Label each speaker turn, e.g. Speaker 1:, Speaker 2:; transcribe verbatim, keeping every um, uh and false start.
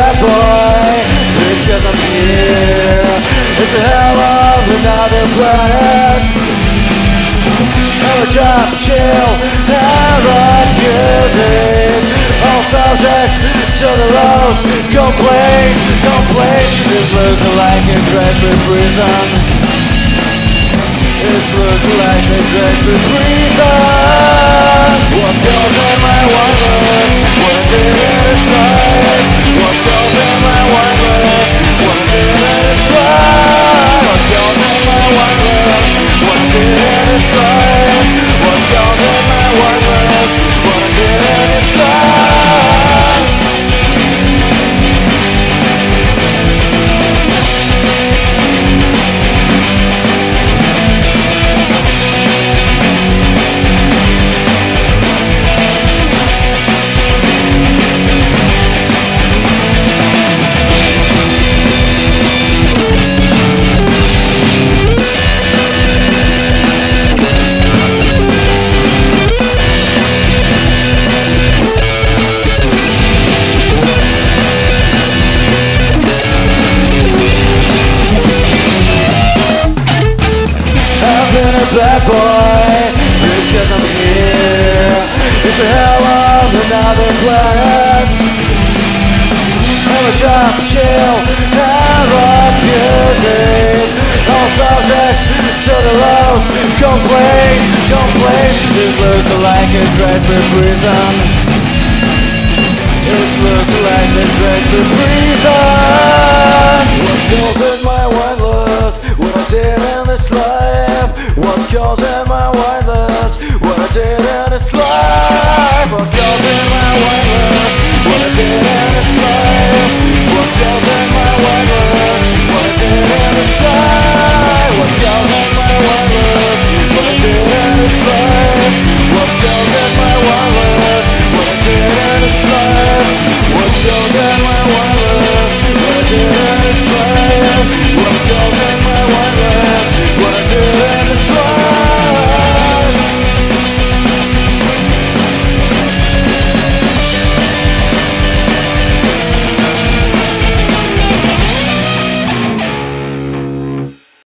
Speaker 1: bad boy because I'm here. It's a hell of another planet. I'm a job, chill, and rock music. All subjects to the lows. Complaints, complaints. It's looking like a dreadful prison. It's looking like a dreadful prison. What goes in my wonders? What did in this life? What goes in my wonders? What did in this life? What goes in my wonders? What did in this life? What goes in my wonders? What did in this life? Bad boy, because I'm here. It's a hell of another planet. I'm a job, chill, and rock music. All subjects to the lows. Complaints, complaints. This looking like a dreadful prison. It's looking like a dreadful prison. What goes in my wine glass? What I did in this life? What goes in my